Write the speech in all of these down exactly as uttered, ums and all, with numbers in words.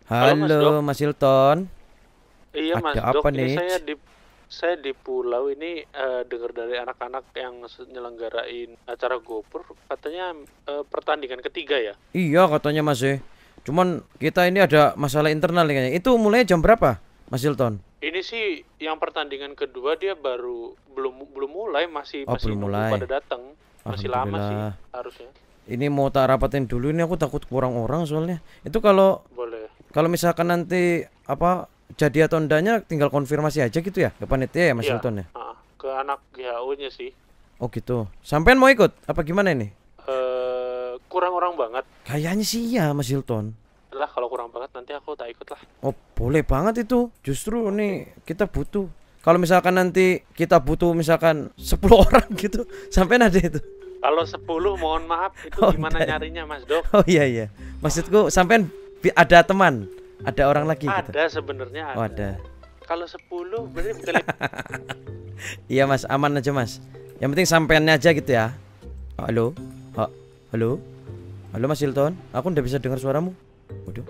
Halo, Mas Hilton. Iya Mas Ada Dok, apa ini nih? saya di saya di pulau ini eh, dengar dari anak-anak yang se- nyelenggarain acara GoPur katanya eh, pertandingan ketiga ya. Iya katanya Mas eh. Cuman kita ini ada masalah internal nih kayaknya. Itu mulai jam berapa, Mas Hilton? Ini sih yang pertandingan kedua dia baru belum belum mulai masih Oh, masih belum nunggu mulai. pada datang. Masih lama sih Alhamdulillah. harusnya. Ini mau tak rapatin dulu ini aku takut kurang orang soalnya. Itu kalau Boleh. kalau misalkan nanti apa jadi atau enggaknya tinggal konfirmasi aja gitu ya ke panitia ya Mas Iya, Hilton ya. ah, ke anak G H U-nya sih. Oh gitu. Sampean mau ikut apa gimana ini? Eh kurang orang banget. Kayaknya sih iya Mas Hilton. Lah kalau kurang banget nanti aku tak ikut lah. Oh boleh banget itu. Justru nih kita butuh. Kalau misalkan nanti kita butuh misalkan sepuluh orang gitu, sampean ada itu. Kalau sepuluh mohon maaf itu Oh, gimana enggak. nyarinya Mas Dok? Oh iya iya. Maksudku sampean bi- ada teman, ada orang lagi gitu. Ada sebenarnya Oh ada. ada. Kalau sepuluh berarti kali Iya Mas, aman aja Mas. Yang penting sampeannya aja gitu ya. Oh, halo. Oh, halo. Halo Mas Hilton, aku udah bisa dengar suaramu. Waduh.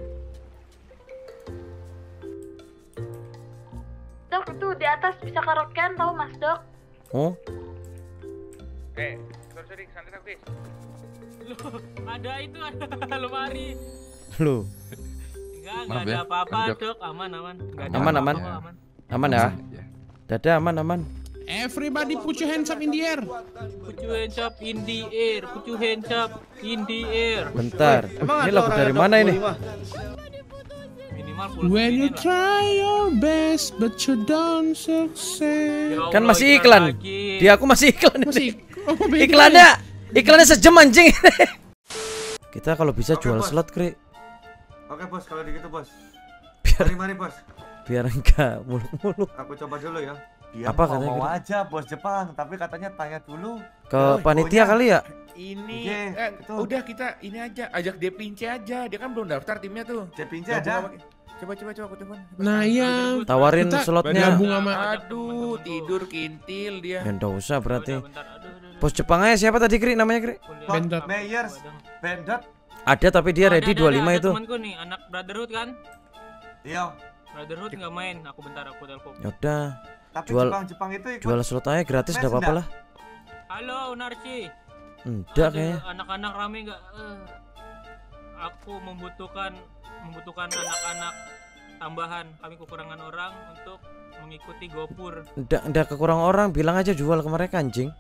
Dok, itu di atas bisa karaokean tau Mas Dok. Oh, Eh, sorry sorry, santai santai. Loh, ada itu ada lemari. lu. Enggak, enggak Maaf ada ya, apa-apa, Kang Dok. Dok. Aman, aman. Enggak ada Aman, apa-apa aman. kok, aman. Aman ya? Ya. Dada aman aman. Everybody put your hands up in the air. Put your hands up in the air, put your hands up in the air. Bentar. Ini lagu dari mana ini? Minimal full When you screen lah. try your best but you don't succeed. Ya Kan Allah, masih iklan. lagi. Di aku masih iklan ini. Masih oh, beda Iklannya, ya? iklannya sejam anjing. Kita kalau bisa Oke, jual bos. slot, Kri. Oke bos, kalau gitu bos. Biar Mari mari bos. biar enggak muluk-muluk. Aku coba dulu ya. Dia Apa mau, katanya, mau Kri? aja bos Jepang, tapi katanya tanya dulu. Ke Oh, panitia infonya. kali ya? Ini Oke, eh, itu. udah kita ini aja, ajak Depince aja. Dia kan belum daftar timnya tuh. Cepince Gabung ada. sama- Coba coba coba aku telepon. Nah iya. Tawarin Kita slotnya. gabung sama Aduh, tidur kintil dia. Ya enggak usah berarti. Udah, bentar. Aduh, aduh, aduh. Bos Jepang aja siapa tadi, Kri? Namanya, Kri? Kuliah. Bendot. Meyers, Bendot. Ada tapi dia Oh, ready ada, dua puluh ada, lima ada itu. Temanku nih, anak Brotherhood kan? Iya. Brotherhood nggak main, aku bentar aku telepon. Ya udah, Tapi Jual- Jepang Jepang itu ikut. jual slot aja gratis Mes enggak apa-apa lah. Halo, Narci. Enggak Ada kayaknya. anak-anak rame nggak? Eh, aku membutuhkan membutuhkan anak-anak tambahan. Kami kekurangan orang untuk mengikuti GoPur. Enggak, enggak kekurangan orang, bilang aja jual ke mereka anjing.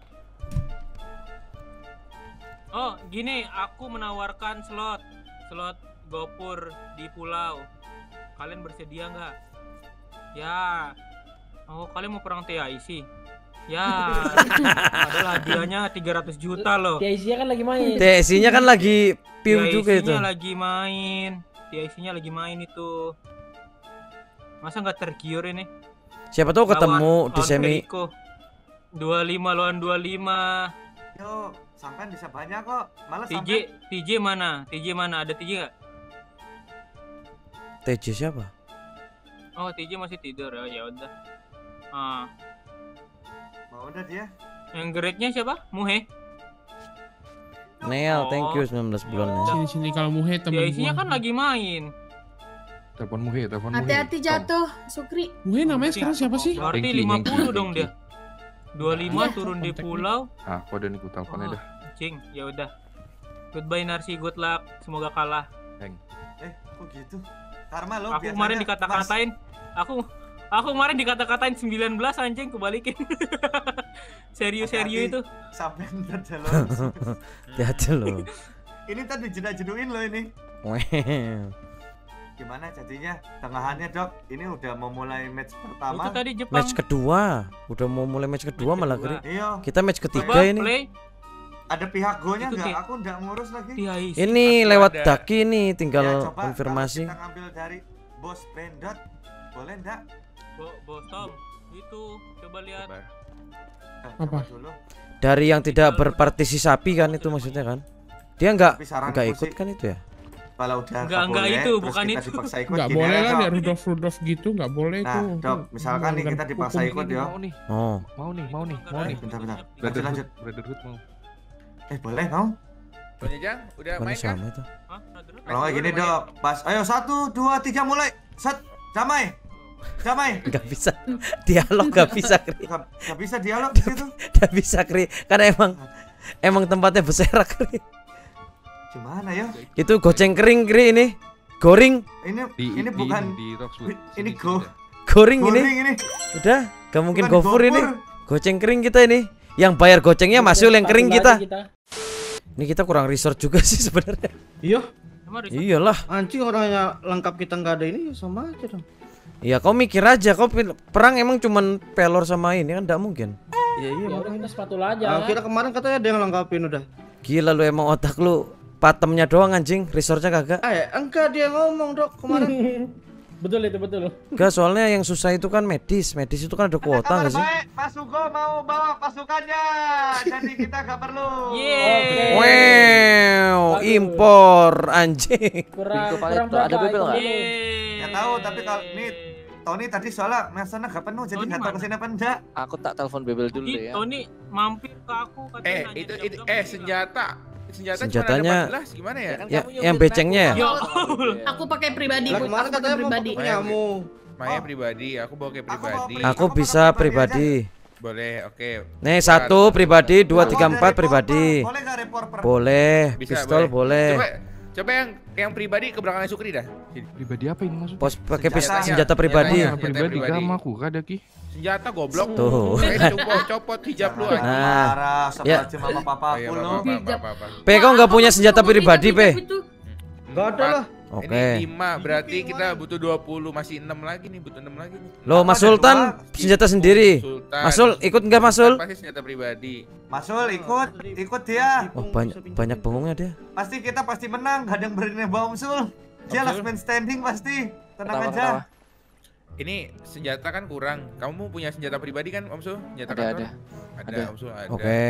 Oh, gini, aku menawarkan slot slot GoPur di pulau. Kalian bersedia nggak? Ya. Oh, kalian mau perang T I C? Ya. Padahal hadiahnya tiga ratus juta loh. T I C-nya kan lagi main. T S I-nya kan lagi piu juga itu. T I C-nya lagi main. T I C-nya lagi main itu. Masa nggak tergiur ini? Siapa tahu ketemu Lawan- di lawan semi. Perico. dua puluh lima lawan dua puluh lima. Yo, sampean bisa banyak kok. Malah T J, sampean T J mana? T J mana? Ada T J nggak? T J siapa? Oh, T J masih tidur ya. Ya udah. Ah, mau udah dia. yang grade-nya siapa? Muhe. Neil, Oh. thank you sembilan belas bulannya. sini sini kalau muhe T temen I C-nya gua. kan lagi main. Telepon Muhe, telepon Muhe. Hati-hati jatuh, Sukri. Muhe namanya sekarang siapa sih? Berarti Hengki, lima puluh Hengki, dong Hengki. dia. dua puluh lima Iya, turun di kontaknya. pulau. Ah, aku ada nih, aku teleponnya Oh, dah. Cing, ya udah. Goodbye Narsi, good luck. Semoga kalah. Eh, kok gitu? Karma lo Aku kemarin dikata-katain. Aku aku kemarin dikata-katain sembilan belas anjing kebalikin. Serius-serius itu. Sampean terjalur. Hati-hati loh. Ini tadi jedak-jeduin lo ini. Well. Gimana jadinya? Tengahannya dok, ini udah mau mulai match Itu pertama. tadi Jepang. Match kedua, udah mau mulai match kedua Match malah kedua. Kri. Iya, Kita match ketiga Coba ini. play. ada pihak go-nya Itu nggak? kayak- Aku nggak ngurus lagi. T I C. Ini Aku lewat ada. Daki nih, tinggal Ya, coba konfirmasi. kalau kita ngambil dari bos Bendot, boleh nggak? Bo Bos Tom, itu coba lihat. Coba. Eh, Apa? coba dulu. Dari yang tidak berpartisipasi kan itu maksudnya kan? Dia nggak Tapi saranku nggak sih, ikut kan itu ya? Kalau udah Enggak, enggak boleh, itu, terus bukan kita itu. dipaksa ikut, Nggak gini boleh aja, lah Dok. ya Rudolf Rudolf gitu nggak boleh Nah, tuh. Dok, misalkan nih kita dipaksa Hukum ikut Ini ya. mau nih, Oh, mau nih, mau nih, mau nih. Bentar, bentar. Lanjut, Brotherhood, lanjut. Brotherhood mau. Eh, boleh mau? Bang Jajang, udah Mana main kan? sama itu? Hah? Nadrut? Kalau nggak gini dok, pas, ayo satu, dua, tiga mulai, set, damai, damai. Gak bisa dialog, gak bisa Kri. Gak, gak bisa dialog di situ. Gak bisa Kri, karena emang emang tempatnya berserak Kri. Gimana ya? Itu goceng kering Kri ini. Goring, Ini Di, ini di, bukan di Roxwood. ini Sini, go sini dah. goring goring ini. ini. Udah, gak mungkin Bukan gofur ini. gopur. Goceng kering kita ini. Yang bayar gocengnya Masul, yang kering kita. Ini kita kurang resort juga sih sebenarnya. Iya, Emang Rizal? Iyalah. anjing orangnya lengkap kita nggak ada ini sama aja dong. Iya, kau mikir aja, kau pil- perang emang cuman pelor sama ini kan enggak mungkin. Iya iya. Ya udah kita sepatula aja. Nah, kira kemarin katanya ada yang lengkapin udah. Gila lu emang otak lu patemnya doang anjing, resortnya kagak. Eh, enggak dia ngomong dok kemarin. Betul itu betul. Enggak, soalnya yang susah itu kan medis. Medis itu kan ada kuota Kabar enggak sih? baik, Mas Hugo mau bawa pasukannya, jadi kita gak perlu. Yeay. Wow, Aduh. impor anjing. Kurang Paling kurang tuh, ada berapa bebel itu nggak? dulu? Yeay. Ya tahu, tapi kalau ini Tony tadi soalnya mesanya gak penuh, jadi Tony nggak tahu mana? kesini apa enggak. Aku tak telepon Bebel dulu Tadi ya. Tony mampir ke aku katanya Eh, nanya itu, jam itu berapa eh nih, senjata. Senjata Senjatanya- cuma ada empat belas, gimana ya? Kan Ya, kamu yang nyupirin becengnya ya? aku. Ya Allah. Aku pakai pribadi. Lah Bu. kemarin Aku katanya pakai mau pribadi. pakai punyamu. Maya Oh. pribadi, aku bawa kayak Aku bawa pribadi. pribadi. Aku Aku bisa pakai pribadi. Boleh, oke. Nih, satu pribadi, dua, Kalau tiga, ada empat revolver, pribadi. Boleh nggak revolver? Boleh, Bisa, pistol boleh. Coba, coba yang yang pribadi ke belakang Sukri dah. Sini. Pribadi apa ini maksudnya? Pos pakai pis- Senjatanya. senjata pribadi. Senjatanya. Senjata pribadi pribadi. gak aku kada ki. Senjata goblok. Tuh. Eh, copot, copot hijab lu aja. Nah. Marah, Ya. sebelum mama papa Ayo, aku lo. apa, apa, apa, apa. P, kau nggak punya senjata pribadi, P? Enggak ada lah. Oke. Ini lima, berarti kita butuh dua puluh, masih enam lagi nih, butuh enam lagi nih. Loh, Mas Sultan senjata sendiri. Sultan. Masul ikut nggak Masul? Pasti senjata pribadi. Masul ikut, ikut dia. Oh, banyak banyak bengongnya dia. Pasti kita pasti menang, gak ada yang berani bawa Om Sul. Dia Om last Sul? man standing pasti. Tenang Ketawa, aja. ketawa. Ini senjata kan kurang. Kamu punya senjata pribadi kan, Om Sul? Senjata Ada, kantor? ada. Ada, Ada. Om Sul, ada. Oke.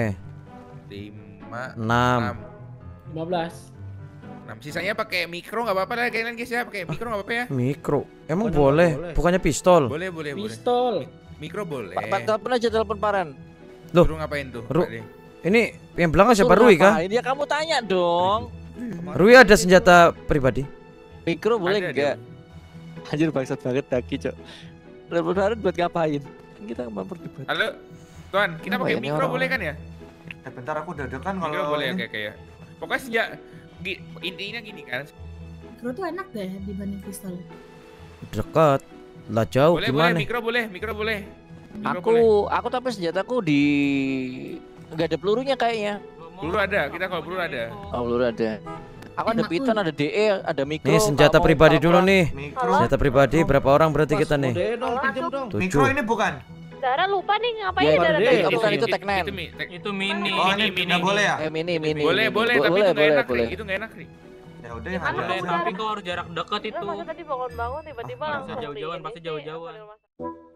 Lima, Enam. enam. lima belas. enam. Sisanya pakai mikro nggak apa-apa lah kalian guys ya, pakai mikro nggak apa-apa ya. Mikro. Emang Oh, boleh? boleh. Bukannya pistol. Boleh, boleh, boleh. Pistol. Mikro boleh. Pak, Pak, telepon aja telepon Paren. Loh. Suruh ngapain tuh? Ru- Pak De? Ini yang belakang siapa Suruh Rui kah? ngapain? Ya kamu tanya dong. Rui ada senjata pribadi. Mikro boleh Ada, enggak? Anjir bangsat banget Daki, Cok. Telepon Paren buat ngapain? Kan kita mau berdebat. Halo, Tuan, kita Apa pakai ya, ini mikro orang-orang? boleh kan ya? Eh bentar aku dadakan Mikro kalau boleh ini. kayak kayak. Pokoknya senjata gi- intinya gini kan. Mikro tuh enak deh dibanding pistol. Dekat. Lah jauh boleh, boleh, gimana? mikro boleh, mikro boleh. Mikro Aku boleh. aku tapi senjataku di enggak ada pelurunya kayaknya. Peluru ada, kita kalau peluru ada. Oh, peluru ada. Aku ada Enak, piton, Uy. ada D E, ada mikro. Nih senjata kalau mau pribadi apa- dulu nih. Mikro. Senjata pribadi berapa orang berarti kita nih? Kode dong, pinjem dong. Mikro Tujuh. ini bukan. Dara lupa nih ngapain Ya, Dara Dara tadi? Dara. itu kan itu Itu, Teknen. itu, mi- tek- Itu mini. Oh ini mini, nggak boleh ya? Eh mini mini. boleh, mini. boleh, Bo- tapi boleh, itu nggak boleh, enak, boleh. Ri. Itu nggak enak, Ri. Ya udah yang Kan ada Boleh, aja. tapi kau harus jarak dekat itu. Masa tadi bangun-bangun tiba-tiba Ah, langsung pasti jauh-jauhan, di pasti ini, jauh-jauhan. ambil mas-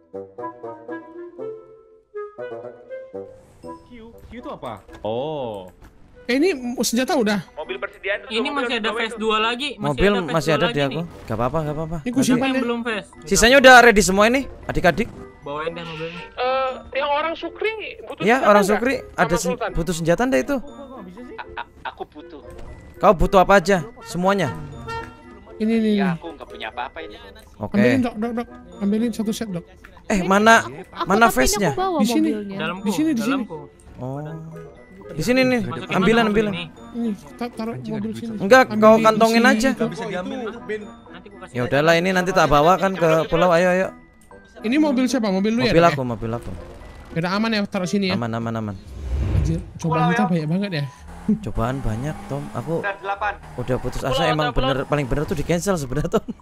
Q, Q itu apa? Oh. Eh ini senjata udah. Mobil persediaan. tuh, Ini mobil masih ada bawa phase itu. dua lagi. Mobil phase masih dua ada lagi di aku. nih. Gak apa-apa, gak apa-apa. Ini ku Nanti- simpan Yang deh. belum phase. Sisanya udah ready semua ini, adik-adik. Bawain deh mobilnya. Eh, yang orang Sukri butuh Ya, senjata orang nggak? Sukri ada Sama sen- Sultan? butuh senjata ndak itu? Aku butuh. Kau butuh apa aja? Semuanya. Ini nih. nih. aku nggak punya apa-apa ini. Oke. Ambilin dok, dok, dok. Ambilin satu set dok. Eh, mana mana face-nya? Di sini. Dalamku. Di sini, di sini. dalamku. Oh. Di sini nih. Masukin Ambilan, mana ambilan. mobil ini? Ini ta- taruh mobil sini. Enggak, Ambil kau di kantongin sini, aja. Dok. Bisa diambil itu. Nanti ku kasih. Ya udahlah, ini nanti tak bawa kan ke pulau. Ayo, ayo. Ini mobil siapa? Mobil lu ya? Mobil Dok, aku, mobil aku. ya? Udah aman ya, taruh sini ya. Aman, aman, aman. Anjir, cobaan kita banyak banget ya. Cobaan banyak, Tom. Aku Udah delapan. udah putus asa, Pulau, emang pulau. bener paling bener tuh di cancel sebenarnya, Tom.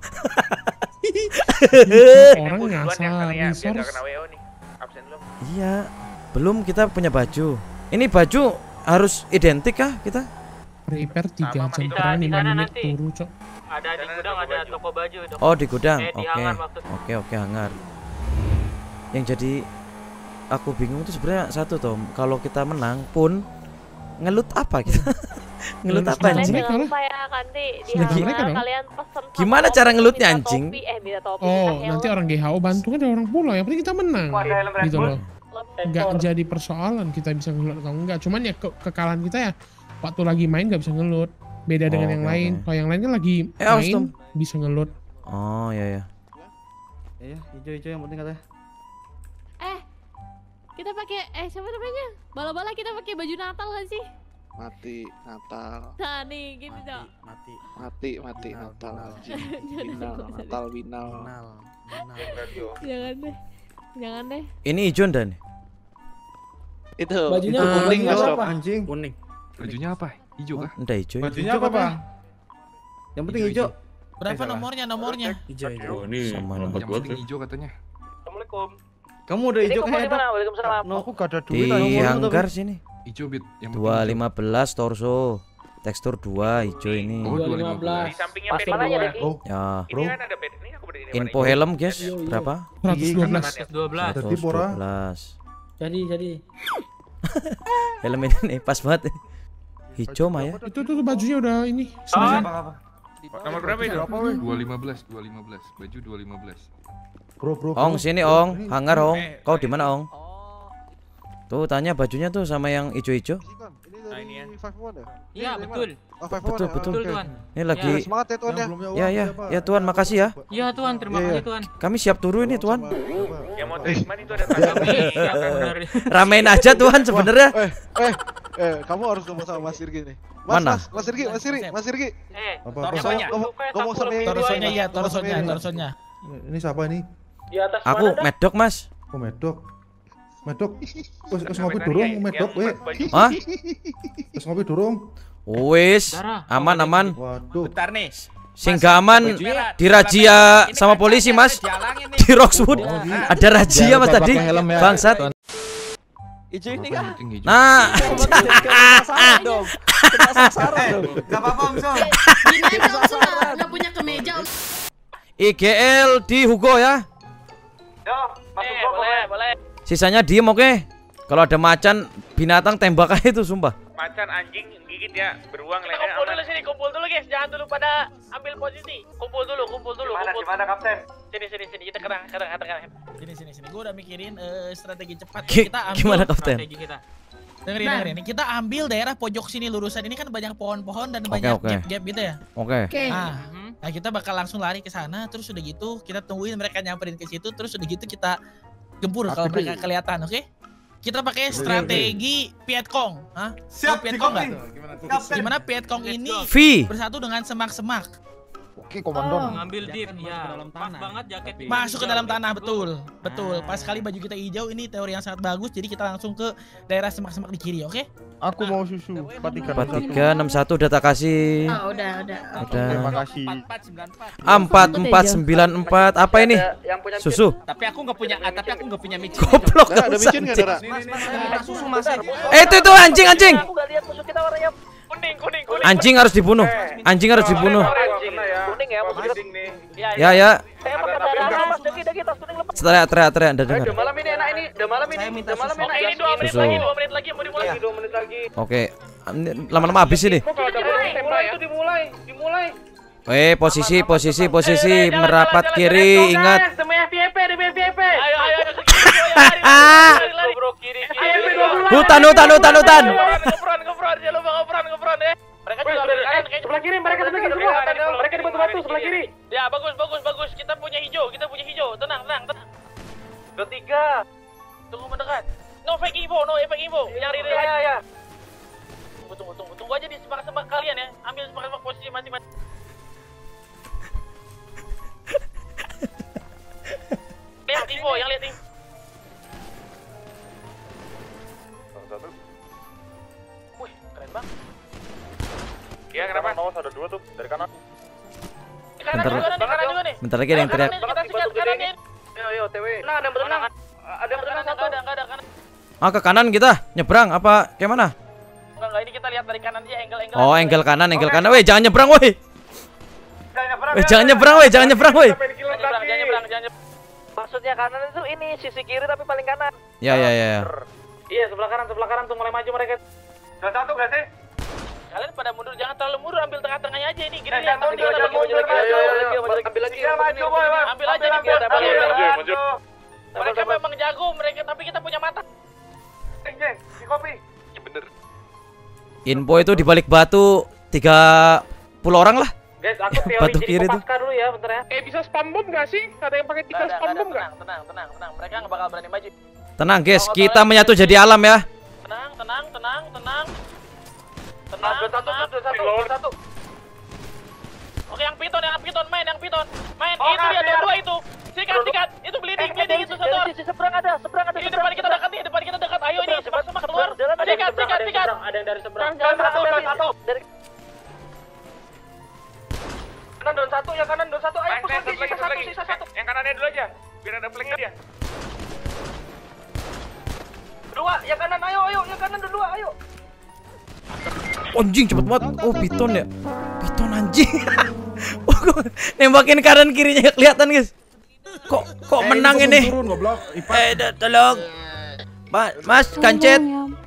Orang Duluan ya, ngasal karena ya, biar nggak resource. kena W O nih. Absen belum? Iya. Belum, kita punya baju. Ini baju harus identik kah kita? Prepare tiga Sama, jam Mas. perang Di lima sana menit nanti. turu, Cok. Ada di Sana gudang ada ada baju. toko baju. Dok. Oh, di gudang. Eh, di Oke. hangar maksudnya. Oke, oke, hangar. Yang jadi aku bingung tuh sebenarnya satu, Tom. Kalau kita menang pun ngelut apa kita? ngelut apa Kalian Kalian anjing? mereka jangan lah. lupa ya nanti di Senjata hangar mereka dong. kalian pesen sama Gimana topi, cara ngelutnya, minta anjing? topi, eh minta topi, Oh, minta nanti helm. orang G H O bantu kan ada orang pulau. Yang penting kita menang. Kok ada helm Red Gitu Bull? loh. Nggak jadi persoalan kita bisa ngelut atau enggak. Cuman ya ke kekalahan kita ya waktu lagi main nggak bisa ngeload. Beda dengan Oh, yang oke, lain. oke. Kalau yang lain kan lagi Eh, awas, main Tom. bisa ngeload. Oh ya ya. Iya, hijau-hijau yang penting katanya. Eh, kita pakai eh siapa namanya? Bala-bala kita pakai baju Natal gak sih? Mati Natal. Nah nih gini dong. Mati. Mati mati Natal. Binal Natal binal. Jangan deh, jangan deh. Ini hijau ndak nih? Itu. Bajunya itu kuning kuning apa? apa? Anjing. Kuning. Bajunya apa? Hijau kah? Ndak hijau. ya? Bajunya apa, Bang? Yang penting hijau. Berapa nomornya nomornya? Oh, ini Sama lambat Yang banget. penting hijau katanya. Assalamualaikum. Kamu udah hijau kayak ada. Waalaikumsalam. No, aku gak ada duit. Di nomormu hanggar tapi. sini. Hijau bit. Yang penting dua hijau. lima belas torso. Tekstur dua hijau ini. Oh, dua lima belas. Di sampingnya Pasti P D mananya, dua. Deki? Oh, Ya. Ini kan ada bed. Ini aku berdiri di Info mana? helm guys, Iya, iya. berapa? seratus dua belas. seratus dua belas. Jadi, Pora. seratus dua belas. Jadi jadi. Helm ini nih pas banget. Hijau mah ya. Itu tuh bajunya udah ini. Ah. Selesai. Apa-apa. Nomor berapa itu? dua lima belas, dua lima belas. Baju dua lima belas. Bro, bro. Ong bro. sini Ong, hangar Ong. Eh, Kau di mana Ong? Tuh tanya bajunya tuh sama yang hijau-hijau. Nah, ini ya. Iya betul. Betul betul. Betul Tuan. Ini lagi. Semangat ya Tuan ya. Ya ya ya Tuan makasih ya. Iya Tuan, terima Iya, iya. kasih Tuan. Kami siap turun ini Tuan. Yang mau terima itu ada Kami siap benar. Ramein aja Tuan sebenarnya. Eh, eh, eh, kamu harus ngomong sama Mas Sirgi nih. Mas, Mana? Mas, Mas Sirgi, Mas Sirgi, Mas Sirgi. Eh, Apa-apa. Apanya? Ngomong, ngomong sama ini. Torsonya iya, Ngomong sama torsonya, ini. torsonya. Ini siapa nih? Di atas Aku mana dah? medok Mas. Oh, Medok. Medok. Wes wes ngopi Yang durung, yang Medok, we. baju- Hah? Wes ngopi durung. Wis, Darah. aman aman. Waduh. Bentar nih. Sing gak aman dirazia sama polisi Mas. Di Roxwood ada razia Mas tadi. Bangsat. Hijau ini kah? Penting hijau. Nah, Sasaran dong. Kena sasaran Eh, dong. gak apa-apa Om Sol. Gini aja Om Sul, nggak punya kemeja Om. I G L di Hugo ya. Yo, Eh, boleh, boleh. Sisanya diem oke. Kalau ada macan binatang tembak aja itu sumpah. Macan anjing gigit ya, beruang leher Kumpul aman. dulu sini, kumpul dulu guys. Jangan dulu pada ambil posisi. Kumpul dulu, kumpul dulu. Gimana, kumpul. gimana Kapten? Sini, sini, sini. Kita kerang, kerang, kerang. Sini sini sini. Gue udah mikirin eh, strategi cepat. Gi- Kita ambil. Gimana Kapten? strategi kita. Dengerin Nah. dengerin. Kita ambil daerah pojok sini lurusan ini kan banyak pohon-pohon dan Oke, banyak oke. gap-gap gitu ya. Oke. Oke. Nah, Mhm. nah kita bakal langsung lari ke sana terus udah gitu kita tungguin mereka nyamperin ke situ terus udah gitu kita gempur kalau Aktif. mereka kelihatan, oke? Kita pakai strategi Pietkong, hah? Siap, Tahu Pietkong dikopi. nggak? Kapten. Gimana Pietkong ini V. bersatu dengan semak-semak Oke, Mengambil deep ya. Pas banget jaket masuk ke hijau dalam nih. tanah, betul, betul. Ah. Pas sekali baju kita hijau ini teori yang sangat bagus, jadi kita langsung ke daerah semak-semak di kiri, oke? Aku mau susu. empat tiga empat tiga enam satu udah tak kasih. Oh, udah, udah. Udah. Terima kasih. empat empat sembilan empat apa ini? Yang punya Susu. Tapi aku nggak punya, tapi aku nggak punya micin. Goblok Dara, ada gak usah, micin nggak, anjing. Dara? susu mas. Eh itu itu anjing anjing. Aku gak lihat musuh kita warnanya kuning, kuning, kuning. Anjing harus dibunuh. Anjing harus dibunuh. Anjing. Kuning ya, musuh kita. Ya, Ya ya. Saya pakai darah mas. Deki, deki, tas kuning lepas. Teriak teriak teriak anda dengar. Udah malam ini enak ini. Udah malam ini. Udah malam enak ini. Dua menit Susu. lagi, dua menit lagi mau dimulai. Dua menit lagi. Oke. Lama-lama habis ini. Kalau ada boleh tembak ya. Itu dimulai, dimulai. Eh posisi posisi posisi merapat kiri ingat. Demi F Y P, demi F Y P. Ayo, ayo, ayo. Lari, lari. Bro, kiri, kiri. Hutan hutan hutan hutan. Ngepron, ngepron, jangan lupa ngepron, ngepron ya. Mereka juga ambil kanan, kayaknya sebelah kiri, mereka sebelah kiri semua. Mereka di batu-batu sebelah kiri. Ya, bagus, bagus, bagus. Kita punya hijau, kita punya hijau. Tenang, tenang, tenang. Ketiga. Tunggu mendekat. No fake info, no fake info. Yang real ya, ya. Tunggu, tunggu, tunggu. Tunggu aja di semak-semak kalian ya. Ambil semak-semak posisi masing-masing. Lihat info, yang lihat info. Wih, keren banget. Iya, kenapa? Ada dua tuh dari kanan. Di kanan Bentar, juga nih, kanan juga nih. Bentar lagi ada yang teriak. Kita sikat kanan nih. Yo, yo, T W. Nah, ada yang berenang. Ada yang berenang satu. Ada, enggak ada kanan. Ah ke kanan kita nyebrang apa kayak mana? Enggak, enggak, ini kita lihat dari kanan aja angle-angle. Oh angle kanan angle kanan. Weh jangan nyebrang weh. Weh jangan nyebrang weh jangan nyebrang weh. Jangan nyebrang, jangan nyebrang, jangan nyebrang. Maksudnya kanan itu ini sisi kiri tapi paling kanan. Ya ya ya. Iya, sebelah kanan, sebelah kanan tuh mulai maju mereka. Sudah satu enggak sih? Kalian pada mundur, jangan terlalu mundur, ambil tengah-tengahnya aja ini. Gini lihat tahun kita maju lagi. Ayo, ayo, ambil lagi. Maju, boy. Ambil aja nih biar dapat. Maju. Mereka memang jago mereka, tapi kita punya mata. Jeng, di kopi. Ya bener. Info itu di balik batu tiga puluh orang lah. Guys, aku teori Batu jadi kiri tuh. Kopaska dulu ya, bentar ya. Eh bisa spam bom gak sih? Ada yang pakai tiga spam bom gak? Tenang, tenang, tenang, tenang. Mereka nggak bakal berani maju. Tenang guys, kita menyatu jadi alam ya. Tenang, tenang, tenang, tenang. Tenang, dua satu, dua satu, dua satu. Oke, yang piton, yang piton, main, yang piton, main. Oh, Itu dia, ada dua itu. Sikat, sikat. Itu bleeding, bleeding itu satu. Di seberang ada, seberang ada. Ini depan kita dekat nih, depan kita dekat. Ayo ini, seberang semua keluar. Sikat, sikat, sikat. Ada yang dari seberang. Jalan satu, jalan satu. Dari kanan don satu, yang kanan don satu. Ayo push lagi, sisa satu, sisa satu. Yang kanannya dulu aja, biar ada flanknya dia. Dua, yang kanan, ayo, ayo, yang kanan dua, ayo. Anjing cepet banget. Oh piton ya. Piton anjing. Oh, gua nembakin kanan kirinya gak kelihatan guys. Kok kok menang ini? Eh da- tolong. Ma- Mas kancet.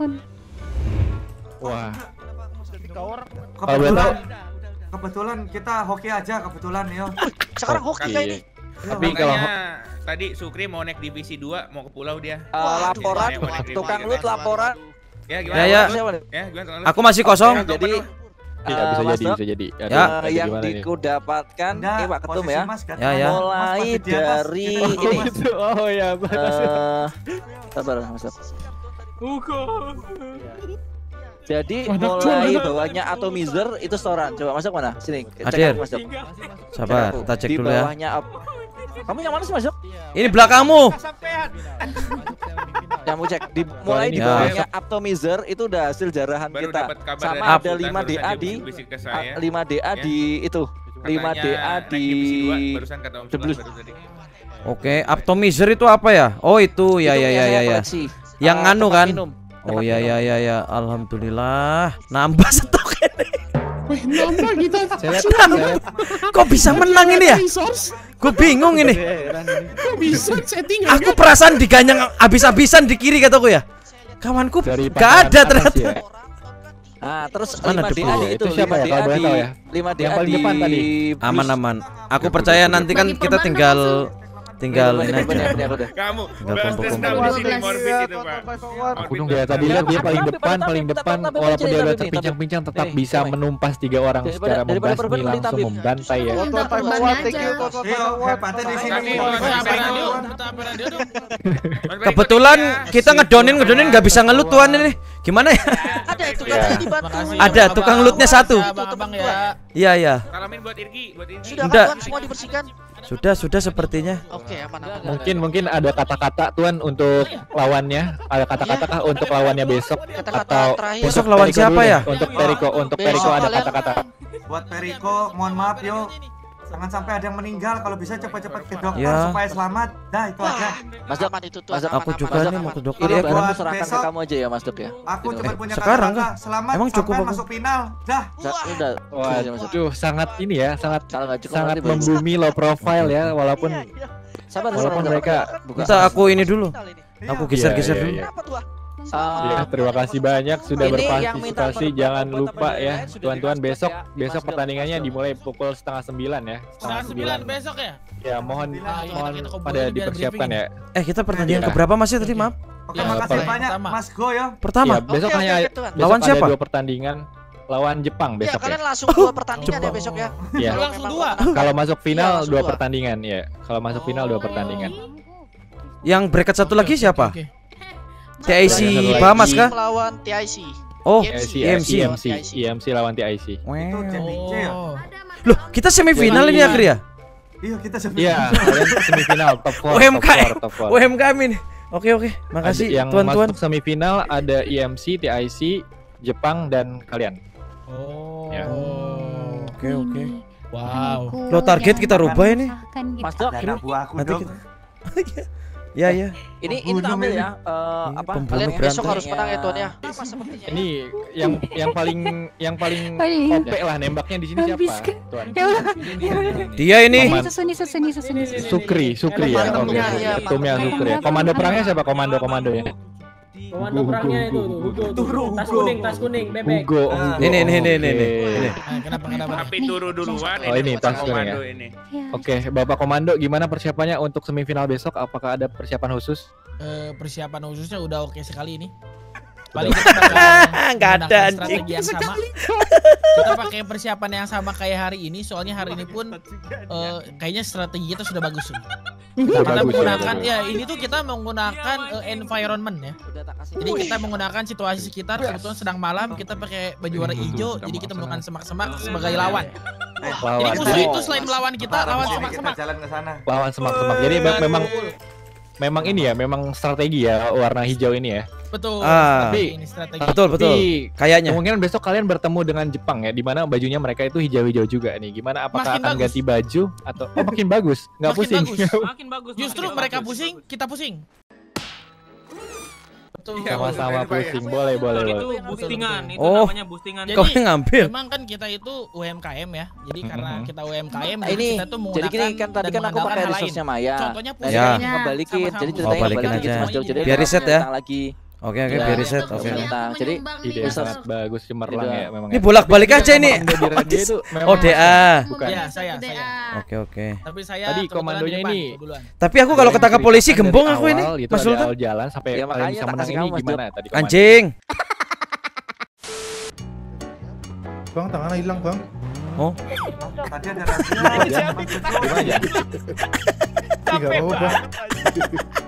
Wah. Kebetulan, kebetulan kita hoki aja kebetulan yo. Sekarang hoki ini. Tapi kalau tadi Sukri mau naik divisi dua mau ke pulau dia. Uh, laporan tukang loot laporan. Ya Ya ya. Ya gimana? Aku masih kosong. Jadi Tidak bisa Mas jadi, Dok, bisa jadi. Ya. uh, yang dikudapatkan ini Pak Ketum ya. Ya ya. Mulai dari ini. Oh ya, Eh, sabar Mas Dok. Jadi Waduh, mulai cuy. bawahnya atomizer itu storan. Coba masuk mana? Sini. Cek Hadir. aku, Mas Dok. Sabar, Cek aku. kita cek Di dulu ya. bawahnya ap- Kamu yang mana sih Mas Dok? Ini belakangmu. Yang mau cek di mulai di Ya. bawahnya atomizer itu udah hasil jarahan Baru kita. dapat kabar Sama dari ada Sultan, lima baru D A saja di bisik ke a- saya. lima D A Ya. di itu. lima D A Katanya naik di divisi dua, barusan kata Om Sulan Deblus. baru tadi. Oke, atomizer itu apa ya? Oh itu ya Itu ya yang ya saya ya ya. koleksi. Yang Eh, anu tempat kan? minum. Oh Tempat ya minum. ya ya ya. Alhamdulillah. Nambah stok ini. Wih, nambah kita. Kok bisa menang ini ya? Resource. Gue bingung ini. Kok bisa setting Aku perasaan diganyang abis-abisan di kiri kataku ya. Kawanku Dari gak pandangan ada atas ternyata. ya. Ah, terus Mana lima D A debu? di itu, Itu siapa lima ya, D A kalau boleh di tahu ya? lima D A Yang paling di depan tadi. Blus. Aman aman. Aku percaya nanti kan Bagi kita permana tinggal tinggal Bener, ini bener, aja. bener, bener. Kamu Tinggal balas kumpul-kumpul. dendam di sini morbid itu, Pak. Aku nunggu ya tadi lihat dia paling depan, paling depan walaupun dia udah terpincang-pincang tetap bisa menumpas tiga orang secara Daripada- membasmi daripada langsung Tabib. membantai ya. Udah korban aja. Yo, hebatnya di sini. Kami Oh, mau apa sampai radio? dulu. Apa radio? Kebetulan kita ngedonin ngedonin nggak bisa ngelut tuan ini. Gimana ya? Ada itu Ya. katanya dibantu. Makasih. Ada tukang lootnya satu. Abang-abang ya. Iya iya. Salamin buat Irgi, buat Irgi. Sudah Udah. kan semua dibersihkan? Sudah sudah sepertinya. Oke, aman aman. Mungkin mungkin ada kata-kata tuan untuk lawannya, ada kata-kata kah untuk lawannya besok Kata-kata atau terakhir. Besok untuk lawan Perico siapa dulu ya? deh. Untuk Perico, untuk Besok Perico ada kalian- kata-kata. Buat Perico, mohon maaf yo. Jangan sampai ada yang meninggal, kalau bisa cepat-cepat ke dokter Ya. supaya selamat. Dah itu aja. Mas Dok, Aman itu tuh. Mas Dok, Aku aman, juga aman, nih aman. mau ke dokter Kalau ya. Ini buat barang serahkan ke besok- kamu aja ya Mas Dok ya. Aku Gitu. cuma Eh, punya sekarang kata-kata, kah? selamat Emang cukup sampai aku? masuk final. Dah. Sa- Udah. Sudah, Mas Dok. Waduh, sangat ini ya, sangat Kalau nggak cukup sangat nanti baru. membumi low profile ya, walaupun Sabar, walaupun sabar, mereka buka. Kita aku ini dulu. Iya. Aku geser-geser Iya, dulu. iya, iya. Apa tuh? Ah, Ya, terima kasih banyak sudah Ini yang minta berpartisipasi. per- Jangan per- lupa per- ya, sudah tuan-tuan di besok respect ya, besok Mas pertandingannya Dok. dimulai pukul setengah sembilan ya. Setengah sembilan besok ya? Ya, mohon Ah, iya, mohon kita kumpulin pada biar dipersiapkan briefing. ya. Eh kita pertandingan Iya. keberapa Mas ya tadi maaf? Oke, Ya, makasih per- banyak pertama. Mas Go ya. Pertama. Ya, besok Oke, hanya oke, Tuan. besok Lawan ada siapa? dua pertandingan lawan Jepang Ya, besok ya. kalian langsung dua pertandingan ya besok ya. Iya. Kalau Langsung memang dua. menang. Kalau masuk final langsung dua dua. pertandingan ya. Kalau masuk final dua pertandingan. Yang bracket satu lagi siapa? Oke. T I C Satu lagi. Bahamas kah? Melawan T I C. Oh, I M C, I M C. I M C, I M C lawan T I C. Itu Wow. Champion C ya. Oh. Loh, kita semifinal ini akhir ya? Iya, kita Iya, sebenarnya. kalian semifinal top empat, U M K top M. empat, top empat. U M K M ini. Oke oke, makasih Yang tuan-tuan. masuk semifinal ada I M C, T I C, Jepang dan kalian. Oh. Ya. Oke oke. Wow. Lo target kita rubah ini. Mas Dok, Anak buahku Nanti dong. kita. Ya ya. ini ini Pembunuh ambil ini. ya. eh, apa? Pembunuh Kalian berantem. besok harus menang ya Tuan ya. Apa sepertinya? Ini yang yang paling yang paling Ayo. O P lah nembaknya di sini Habis siapa? kan? Tuan. Ya udah. Dia ini. Koman- Susuni, susuni, susuni. Sukri, Sukri ya. Oke. Ketumnya, iya, Ketumnya Sukri. ya. Komando perangnya siapa? Komando komandonya. Komando perangnya itu tuh, Hugo tuh. Tas kuning, tas kuning, bebek. Hugo. Hugo. Ini ini ini ini ini. Oke. ini. Ah, kenapa kenapa? Tapi turu duluan Oh, ini tas kuning komando ya? ini. Oke, Bapak Komando, gimana persiapannya untuk semifinal besok? Apakah ada persiapan khusus? Eh, persiapan khususnya udah oke sekali ini. Paling kita bakal Nggak ada, menggunakan anjing. strategi yang sama. Kita pakai persiapan yang sama kayak hari ini, soalnya hari ini pun eh, kayaknya strategi kita sudah bagus. Kita bagus, menggunakan ya, ya ini tuh kita menggunakan eh, environment ya. Jadi kita menggunakan situasi sekitar, kebetulan sedang malam, kita pakai baju warna hijau, jadi kita menggunakan semak-semak sebagai lawan. Lawan. Jadi musuh itu selain melawan kita, lawan semak-semak. Jalan ke sana. Lawan semak-semak. Jadi me- memang memang ini ya, memang strategi ya warna hijau ini ya. Betul. Ah, Tapi ini strategi. betul betul. Tapi Kayaknya. kemungkinan besok kalian bertemu dengan Jepang ya, di mana bajunya mereka itu hijau-hijau juga nih. Gimana? Apakah Makin akan bagus. ganti baju atau oh makin bagus? Nggak Makin pusing. bagus. Makin bagus. Justru makin mereka bagus. pusing, kita pusing. Betul. Sama-sama pusing. Boleh, boleh, Itu boleh. boostingan, itu Oh. namanya boostingan. Jadi, Kau ngambil. Memang kan kita itu U M K M ya. Jadi karena Mhm. kita U M K M, Nah, jadi ini kita tuh jadi menggunakan gini kan tadi dan kan aku mengandalkan pakai hal lain. resource-nya Maya. Contohnya Nah, pusing. Ya. ini ngebalikin. Sama-sama. Jadi Oh, ceritanya balikin ngebalikin aja. Mas Jo. Jadi Biar aku riset ya. datang lagi. Oke oke, Ya, biar riset. aku Oke. datang. Jadi Ide yang sangat bagus, cemerlang Gitu. ya memang. Ini ya. bolak-balik aja ini. Komando di radio itu memang- Oh, D A. Bukan. Ya, saya, saya. Oke oke. Tapi saya Tadi kebetulan komandonya di depan, ini- duluan. Tapi aku kalau ketangkap polisi gembong aku ini, Gitu, Mas Sultan. awal jalan sampai Ya, kalian makanya bisa tak menang kasih ini kamu, Mas gimana tadi? komando? Anjing. Bang, tangannya hilang, Bang. Oh. Tadi ada razia. Gimana ya? Tidak apa-apa, Bang.